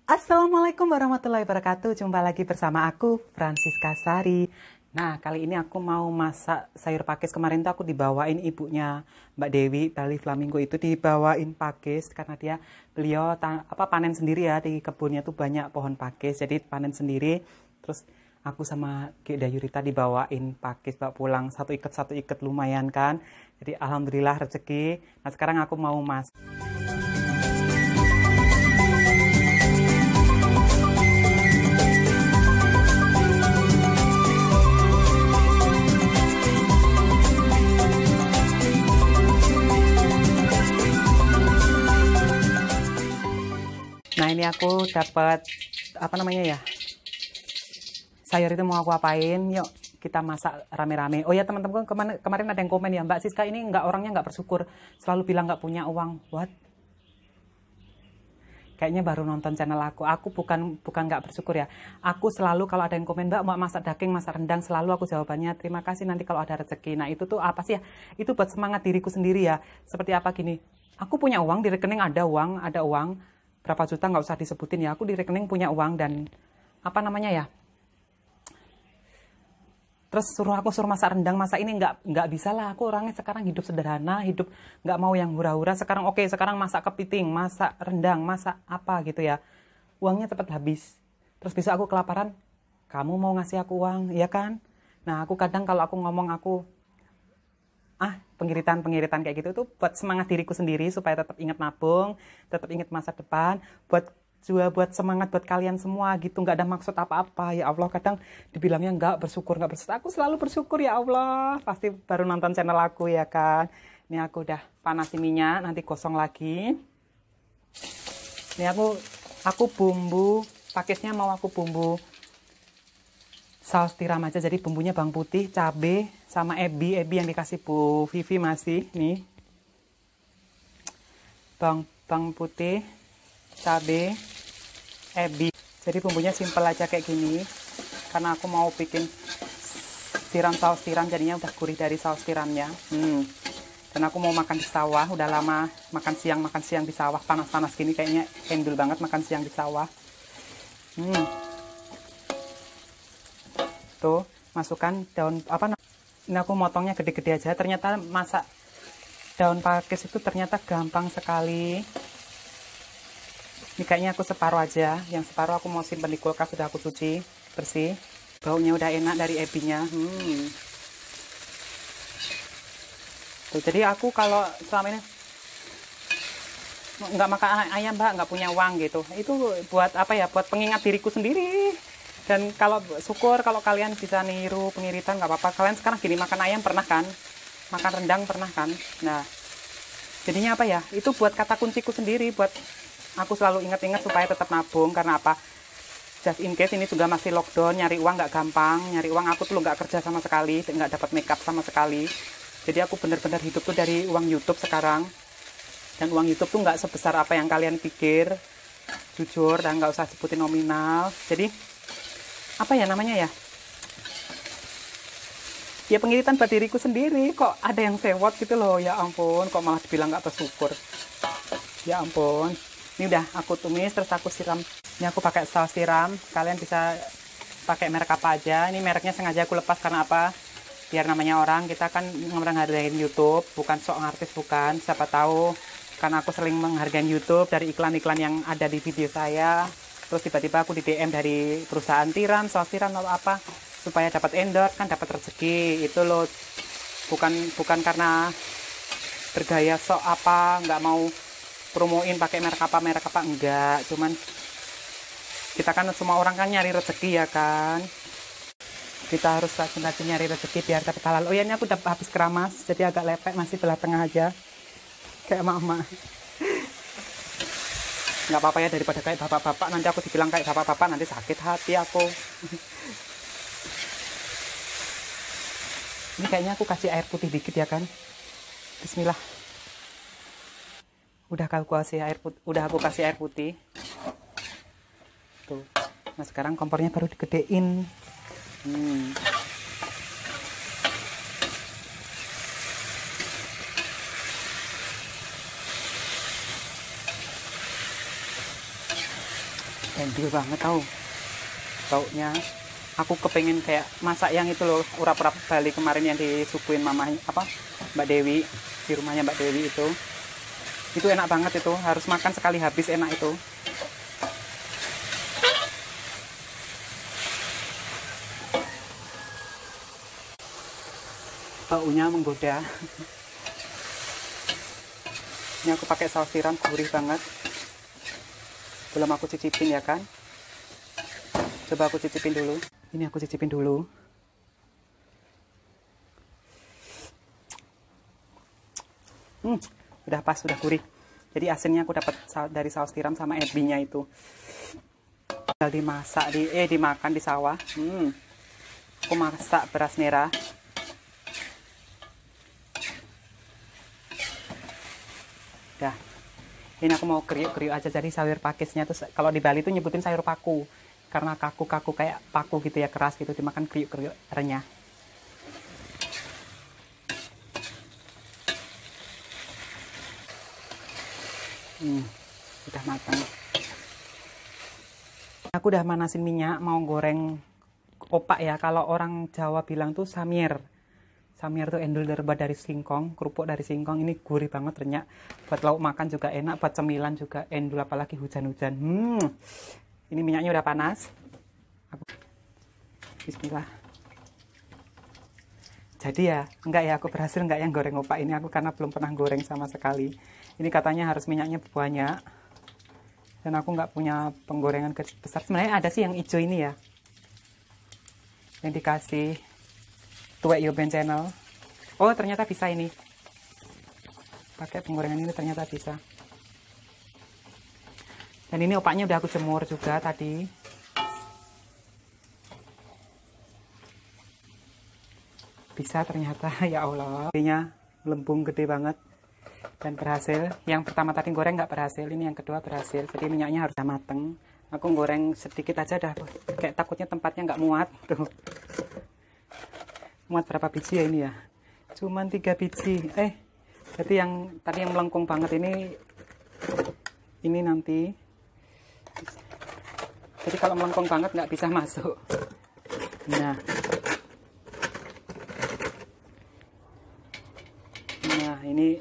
Assalamualaikum warahmatullahi wabarakatuh. Jumpa lagi bersama aku, Francisca Sari. Nah, kali ini aku mau masak sayur pakis. Kemarin tuh aku dibawain ibunya Mbak Dewi, Bali Flamingo itu dibawain pakis karena beliau panen sendiri ya, di kebunnya tuh banyak pohon pakis. Jadi panen sendiri. Terus aku sama Kek Dayurita dibawain pakis bawa pulang satu ikat lumayan kan. Jadi alhamdulillah rezeki. Nah, sekarang aku mau masak. Nah, ini aku dapat apa namanya ya, sayur itu mau aku apain, yuk kita masak rame-rame. Oh ya teman-teman, kemarin ada yang komen ya, Mbak Siska ini orangnya nggak bersyukur, selalu bilang nggak punya uang. What? Kayaknya baru nonton channel aku bukan nggak bersyukur ya. Aku selalu kalau ada yang komen, Mbak mau masak daging, masak rendang, selalu aku jawabannya terima kasih nanti kalau ada rezeki. Nah itu tuh apa sih ya, itu buat semangat diriku sendiri ya. Seperti apa gini, aku punya uang, di rekening ada uang berapa juta nggak usah disebutin ya, aku di rekening punya uang dan apa namanya ya, terus suruh masak rendang, masak ini nggak bisa lah. Aku orangnya sekarang hidup sederhana, hidup nggak mau yang hura-hura. Sekarang oke, sekarang masak kepiting, masak rendang, masak apa gitu ya, uangnya cepat habis. Terus besok aku kelaparan, kamu mau ngasih aku uang ya kan. Nah aku kadang kalau aku ngomong pengiritan kayak gitu tuh buat semangat diriku sendiri supaya tetap ingat nabung, tetap ingat masa depan, buat semangat buat kalian semua gitu, nggak ada maksud apa-apa. Ya Allah, kadang dibilangnya nggak bersyukur, aku selalu bersyukur ya Allah. Pasti baru nonton channel aku ya kan. Ini aku udah panasi minyak, nanti gosong lagi. Ini aku bumbu pakisnya mau aku bumbu saus tiram aja, jadi bumbunya bawang putih, cabai, sama ebi yang dikasih Bu Vivi masih nih. Bawang putih, cabai, ebi. Jadi bumbunya simple aja kayak gini. Karena aku mau bikin saus tiram, jadinya udah gurih dari saus tiramnya. Dan aku mau makan di sawah, udah lama makan siang di sawah, panas-panas gini kayaknya endul banget makan siang di sawah. Tuh, masukkan daun ini aku motongnya gede-gede aja. Ternyata masak daun pakis itu ternyata gampang sekali. Ini kayaknya aku separuh aja, yang separuh aku mau simpen di kulkas, sudah aku cuci bersih. Baunya udah enak dari ebinya. Tuh, jadi aku kalau selama ini nggak makan ayam, Mbak, nggak punya uang gitu. Itu buat apa ya? Buat pengingat diriku sendiri. Dan kalau syukur kalau kalian bisa niru pengiritan, nggak apa-apa. Kalian sekarang gini makan ayam pernah kan? Makan rendang pernah kan? Nah, jadinya apa ya? Itu buat kata kunciku sendiri, buat aku selalu ingat-ingat supaya tetap nabung. Karena apa? Just in case ini juga masih lockdown, nyari uang nggak gampang. Nyari uang aku tuh nggak kerja sama sekali, nggak dapat makeup sama sekali. Jadi aku benar-benar hidup tuh dari uang YouTube sekarang. Dan uang YouTube tuh nggak sebesar apa yang kalian pikir. Jujur, dan nggak usah sebutin nominal. Jadi apa ya namanya ya, ya pengiritan buat diriku sendiri. Kok ada yang sewot gitu loh, ya ampun, kok malah dibilang nggak bersyukur, ya ampun. Ini udah aku tumis, terus aku siram. Ini aku pakai saus tiram, kalian bisa pakai merek apa aja. Ini mereknya sengaja aku lepas karena apa, biar namanya orang, kita kan menghargain YouTube, bukan sok artis, bukan. Siapa tahu karena aku sering menghargai YouTube dari iklan-iklan yang ada di video saya, terus tiba-tiba aku di DM dari perusahaan tiram, saus tiram atau apa, supaya dapat endorse, kan dapat rezeki itu loh. Bukan karena bergaya sok apa, nggak mau promoin pakai merek apa enggak. Cuman kita kan semua orang kan nyari rezeki ya kan. Kita harus rajin-rajin nyari rezeki biar dapat halal. Oh ya, ini aku udah habis keramas, jadi agak lepek, masih belah tengah aja kayak mama. Nggak apa-apa ya, daripada kayak bapak-bapak, nanti aku dibilang kayak bapak-bapak, nanti sakit hati aku. Ini kayaknya aku kasih air putih dikit ya kan. Bismillah. Udah aku kasih air putih. Tuh. Nah sekarang kompornya baru digedein. Endul banget tau baunya. Aku kepengen kayak masak yang itu loh, urap-urap Bali kemarin yang disuguhin mamanya Mbak Dewi di rumahnya Mbak Dewi itu enak banget. Itu harus makan sekali habis, enak itu. Baunya menggoda. Ini aku pakai saus tiram, gurih banget. Belum aku cicipin ya kan. Coba aku cicipin dulu. Ini aku cicipin dulu. Udah pas, udah gurih. Jadi asinnya aku dapat dari saus tiram sama ebinya itu. Tinggal dimasak dimakan di sawah. Aku masak beras merah. Dah. Ini aku mau kriuk-kriuk aja, jadi sayur pakisnya tuh kalau di Bali tuh nyebutin sayur paku. Karena kaku-kaku kayak paku gitu ya, keras gitu, dimakan kriuk-kriuk renyah. Udah matang. Aku udah manasin minyak, mau goreng opak ya. Kalau orang Jawa bilang tuh samir. Samir tuh endul dari singkong, kerupuk dari singkong. Ini gurih banget, renyah. Buat lauk makan juga enak, buat cemilan juga endul, apalagi hujan-hujan. Ini minyaknya udah panas. Bismillah. Jadi ya, enggak ya, aku berhasil enggak yang goreng opak ini, aku karena belum pernah goreng sama sekali. Ini katanya harus minyaknya banyak. Dan aku nggak punya penggorengan besar. Sebenarnya ada sih yang hijau ini ya. Yang dikasih Tuwek Yoben Channel. Oh, ternyata bisa ini. Pakai penggorengan ini ternyata bisa. Dan ini opaknya udah aku jemur juga tadi. Bisa ternyata, ya Allah. Ini melembung gede banget. Dan berhasil. Yang pertama tadi goreng nggak berhasil. Ini yang kedua berhasil. Jadi minyaknya harus mateng. Aku goreng sedikit aja dah. Kayak takutnya tempatnya nggak muat. Tuh. Muat berapa biji ya ini ya? Cuman 3 biji. Jadi yang tadi yang melengkung banget ini nanti. Jadi kalau melengkung banget nggak bisa masuk. Nah ini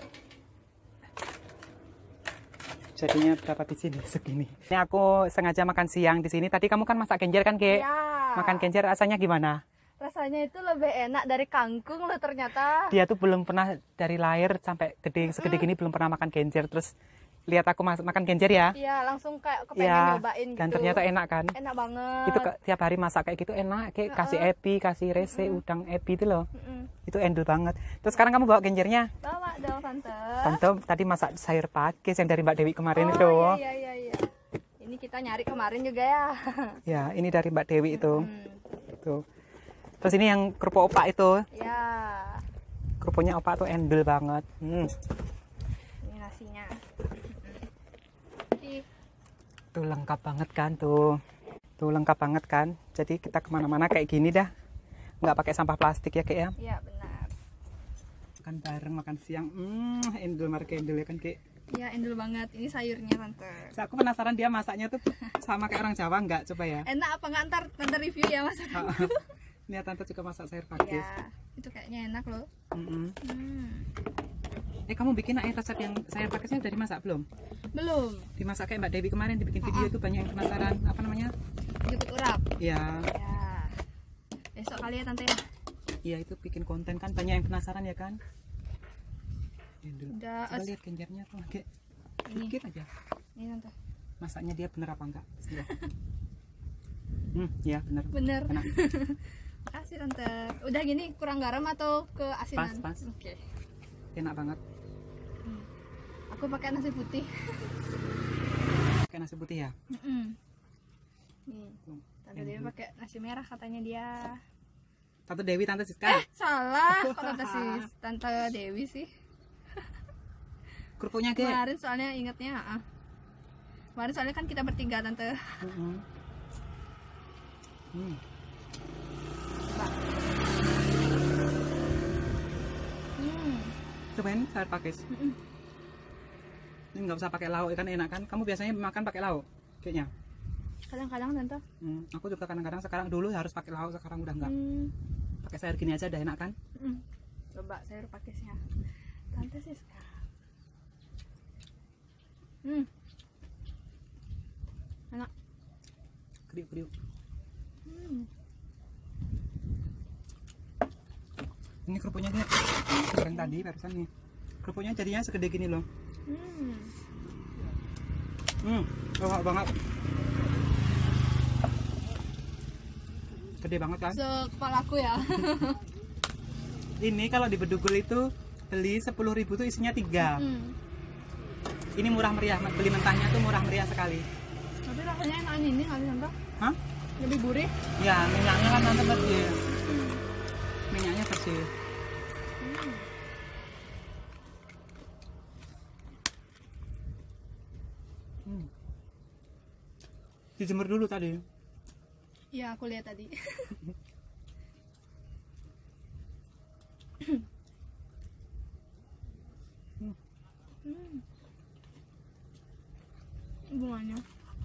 jadinya berapa biji nih segini. Ini aku sengaja makan siang di sini. Tadi kamu kan masak genjer kan, Ke? Ya. Makan genjer rasanya gimana? Rasanya itu lebih enak dari kangkung loh ternyata. Dia tuh belum pernah dari lahir sampai segede gini belum pernah makan genjer. Terus lihat aku makan genjer ya. Iya, langsung kayak kepengen nyobain gitu. Dan ternyata enak kan? Enak banget. Itu tiap hari masak kayak gitu enak. Kayak kasih epi, kasih rese, udang epi itu loh. Itu endul banget. Terus sekarang kamu bawa genjernya? Bawa dong, Tante. Tante tadi masak sayur pakis yang dari Mbak Dewi kemarin itu. Iya. Ini kita nyari kemarin juga ya. Ya, ini dari Mbak Dewi itu. Tuh. Terus ini yang kerupuk opak itu. Ya. Kerupuknya opak tuh endul banget. Ini nasinya. Tuh lengkap banget kan tuh. Tuh lengkap banget kan. Jadi kita kemana-mana kayak gini dah. Nggak pakai sampah plastik ya, Kek ya? Iya, benar. Makan bareng, makan siang. Endul marke endul ya kan, Kek? Iya, endul banget. Ini sayurnya, Tante. So, aku penasaran dia masaknya tuh sama kayak orang Jawa nggak? Coba ya. Enak apa nggak? Ntar Tante review ya masakanku. Ini Tante juga masak sayur pakis. Iya, itu kayaknya enak loh. Kamu bikin resep yang sayur pakisnya udah dimasak belum? Belum. Dimasak kayak Mbak Dewi kemarin dibikin video itu banyak yang penasaran. Apa namanya? Youtube urap. Ya. Ya. Besok kali ya Tante. Iya itu bikin konten kan banyak yang penasaran ya kan? Udah. Coba lihat genjernya tuh kayak dikit aja. Ini Tante. Masaknya dia bener apa enggak? Ya bener. Bener. Enak. Makasih Tante. Udah gini kurang garam atau keasinan? Pas. Oke. Enak banget. Aku pakai nasi putih. Pakai nasi putih ya? Nih. Tante Dewi pakai nasi merah katanya dia. Tante Dewi, Tante Siska. Salah. Kok Tante Dewi sih? Kerupuknya Ge. Kemarin soalnya ingatnya, kemarin soalnya kan kita bertiga Tante. Cobain sayur pakis. Ini nggak usah pakai lauk kan enak kan? Kamu biasanya makan pakai lauk kayaknya. Kadang-kadang tante. Aku juga kadang-kadang, sekarang dulu harus pakai lauk, sekarang udah enggak. Pakai sayur gini aja udah enak kan? Coba sayur pakisnya tante sih sekarang. Enak. Kriuk-kriuk. Ini kerupuknya lihat, goreng tadi barusan nih. Kerupuknya jadinya segede gini loh. Enak banget. Gede banget kan? Sekepalaku ya. Ini kalau di Bedugul itu beli 10.000 tuh isinya 3. Ini murah meriah, beli mentahnya tuh murah meriah sekali. Tapi rasanya enak ini nggak sih tante? Hah? Lebih gurih. Ya, minyaknya kan tante bersih. Minyaknya bersih. Dijemur dulu tadi. Iya, aku lihat tadi. Bunganya.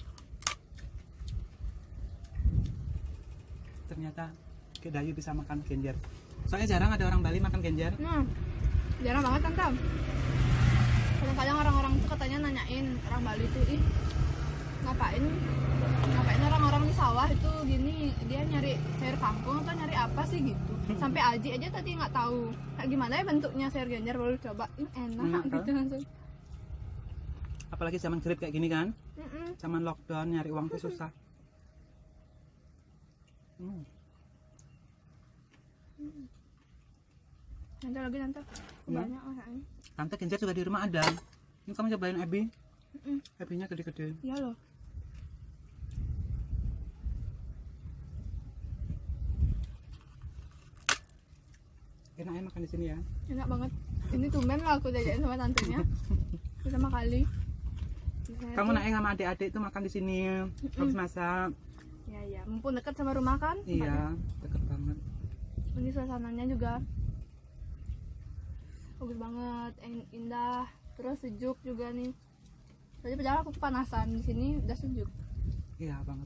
Ternyata Kedayu bisa makan genjer. Soalnya jarang ada orang Bali makan genjer. Jarang banget tante. Kadang-kadang orang-orang tuh katanya nanyain orang Bali tuh, ngapain orang-orang di sawah itu gini, dia nyari sayur kangkung atau nyari apa sih gitu. Sampai Aji aja tadi nggak tahu kayak gimana ya bentuknya sayur genjer, baru coba enak gitu langsung. Apalagi zaman grip kayak gini kan, zaman lockdown nyari uang tuh susah. Nanti lagi tante, banyak rasanya. Tante genjer juga di rumah ada. Ini kamu cobain Ebi. Ebinya gede-gede. Iya loh. Enaknya makan di sini ya. Enak banget. Ini tumben lah aku jajanin sama tantenya. Pertama kali. Kamu naik sama adik-adik tuh makan di sini. Habis masak. Iya. Mumpun dekat sama rumah kan? Iya, deket banget. Ini suasananya juga bagus banget, indah, terus sejuk juga nih. Tadi padahal aku kepanasan, di sini udah sejuk. Iya banget.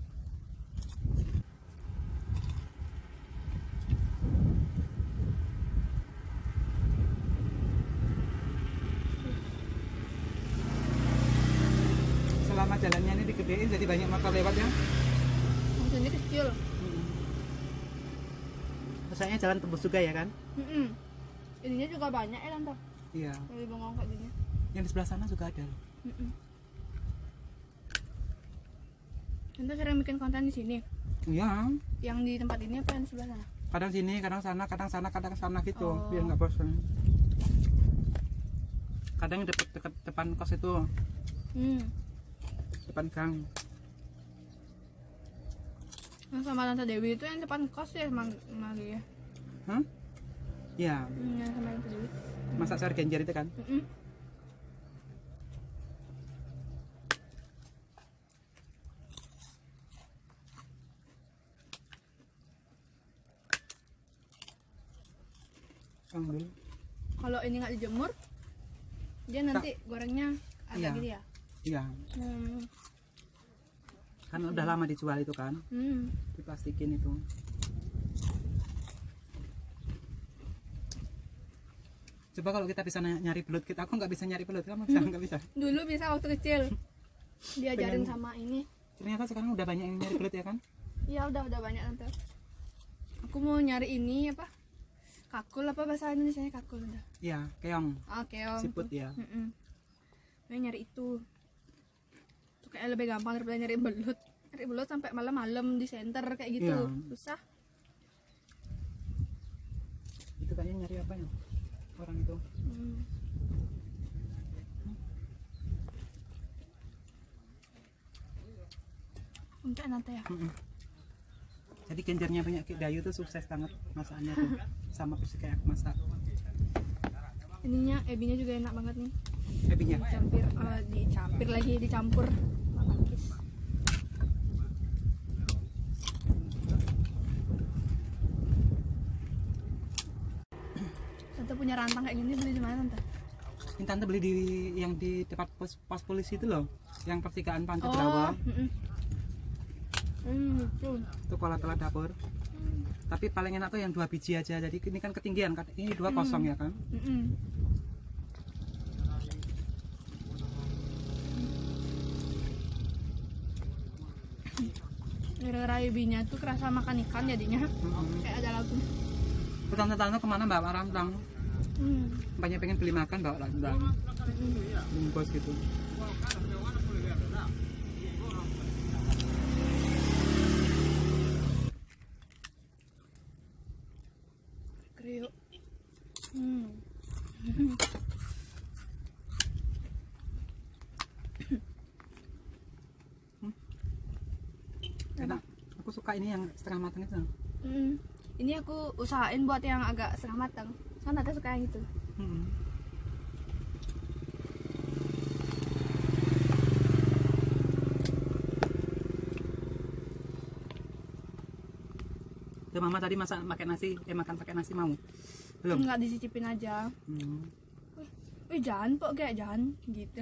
Selama jalannya ini digedein jadi banyak motor lewat ya. Maksudnya kecil. Rasanya jalan tembus juga ya kan? Ininya juga banyak ya tante. Iya. Dari bengong kayak gini. Yang di sebelah sana juga ada loh. Tante sering bikin konten di sini. Iya. Yang di tempat ini apa yang di sebelah sana? Kadang sini, kadang sana, kadang sana, kadang sana gitu. Biar nggak bosan. Kadang deket depan kos itu. Depan gang. Yang sama Tante Dewi itu yang depan kos ya, Magi ya? Hah? Iya. Yang sama Tante Dewi. Masak sayur genjer itu kan? Ambil. Kalau ini nggak dijemur, dia nanti gorengnya agak gini ya? Iya. Kan udah lama dijual itu kan? Diplastikin itu. Coba kalau kita bisa nyari belut, aku nggak bisa nyari belut, kamu bisa nggak bisa? Dulu bisa waktu kecil, diajarin sama ini. Ternyata sekarang udah banyak yang nyari belut ya kan? Iya udah banyak tante. Aku mau nyari ini apa? Kakul apa bahasa Indonesianya kakul udah? Iya, keong. Keong. Siput ya. Mau nyari itu. Tuh kayak lebih gampang daripada nyari belut. Nyari belut sampai malam-malam di center kayak gitu, susah. Itu kayaknya nyari apa ya? Orang itu. Enggak nanti ya. Jadi genjernya banyak Dayu tuh sukses banget masakannya tuh. Sama persis kayak aku masak. Ininya ebinya juga enak banget nih. Ebinya? Dicampur pakis. Tante punya rantang kayak gini beli di mana tante? Ini tante beli yang di depan pos polisi itu loh, yang pertigaan Pantai Brawa. Betul. Itu kolak-kolak dapur. Tapi paling enak tuh yang 2 biji aja. Jadi ini kan ketinggian kan. Ini 2 kosong ya kan. Gara-gara ibinya tuh kerasa makan ikan jadinya. Kayak ada lagu. Tante-tante kemana bawa rantang? Banyak pengen beli makan bawa rantang. Bungkus gitu. Kriuk. Enak. Aku suka ini yang setengah matang itu. Ini aku usahain buat yang agak setengah matang. Kan ada suka yang itu. Tuh mama tadi masak pakai nasi, makan pakai nasi mau? Belum? Enggak dicicipin aja. Wih jangan kok kayak jangan gitu.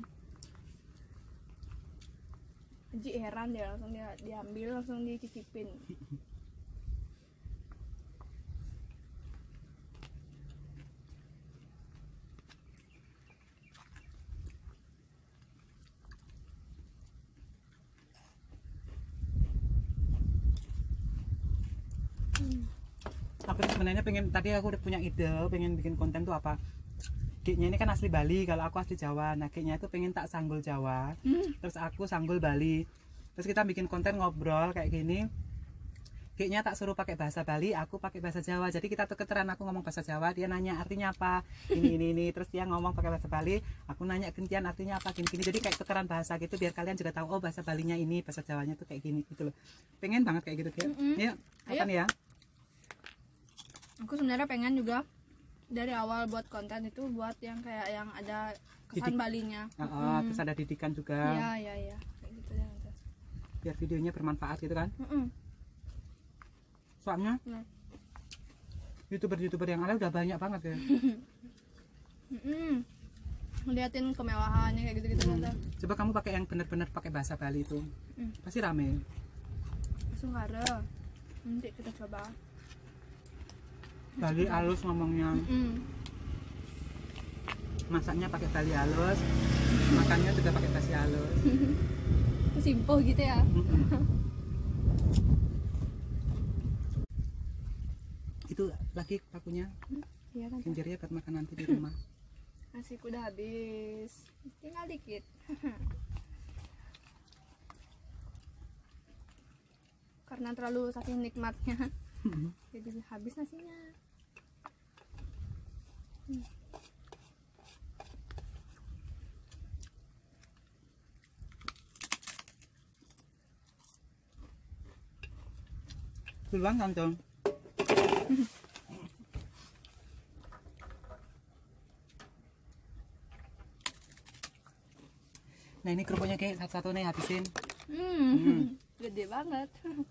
Haji heran dia langsung diambil langsung dicicipin. Aku sebenarnya pengen, tadi aku udah punya ide pengen bikin konten tuh apa, Kiknya ini kan asli Bali, kalau aku asli Jawa. Nah kiknya itu pengen tak sanggul Jawa, terus aku sanggul Bali, terus kita bikin konten ngobrol kayak gini. Kiknya tak suruh pakai bahasa Bali, aku pakai bahasa Jawa, jadi kita tukeran, aku ngomong bahasa Jawa, dia nanya artinya apa, ini, terus dia ngomong pakai bahasa Bali, aku nanya gantian artinya apa, gini, jadi kayak tukeran bahasa gitu, biar kalian juga tahu, oh bahasa Balinya ini, bahasa Jawanya tuh kayak gini gitu loh. Pengen banget kayak gitu ya. Yuk, kapan ya? Aku sebenarnya pengen juga dari awal buat konten itu buat yang kayak yang ada kesan Balinya. Terus ada didikan juga. Iya. Kayak gitu ya. Biar videonya bermanfaat gitu kan. Soalnya YouTuber yang ada udah banyak banget ya. Ngeliatin kemewahannya kayak gitu-gitu kan. Coba kamu pakai yang bener-bener pakai bahasa Bali itu. Pasti rame. Langsung ada. Nanti kita coba. Bali halus ngomongnya. Masaknya pakai Bali halus, makannya juga pakai Bali halus. Simple gitu ya. Itu lagi pakunya. Iya kan. Kinjernya buat makan nanti di rumah. Nasiku udah habis. Tinggal dikit. Karena terlalu saking nikmatnya. Jadi habis nasinya. Duluan kan dong. Nah ini kerupuknya kayak satu-satu nih habisin. Gede banget.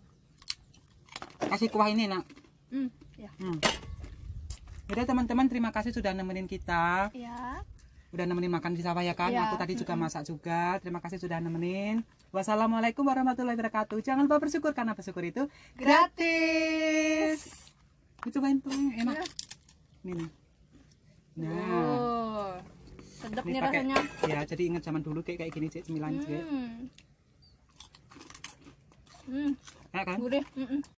Kasih kuah ini nak. Ya. Udah teman-teman, terima kasih sudah nemenin kita. Ya. Udah nemenin makan di sawah ya kan. Ya. Aku tadi juga masak juga. Terima kasih sudah nemenin. Wassalamualaikum warahmatullahi wabarakatuh. Jangan lupa bersyukur karena bersyukur itu gratis. Cobain tuh enak. Ini nih. Nah. Sedap Ini nih pakai, rasanya. ya jadi ingat zaman dulu kayak gini cek cemilan cek. Ya kan? Gurih.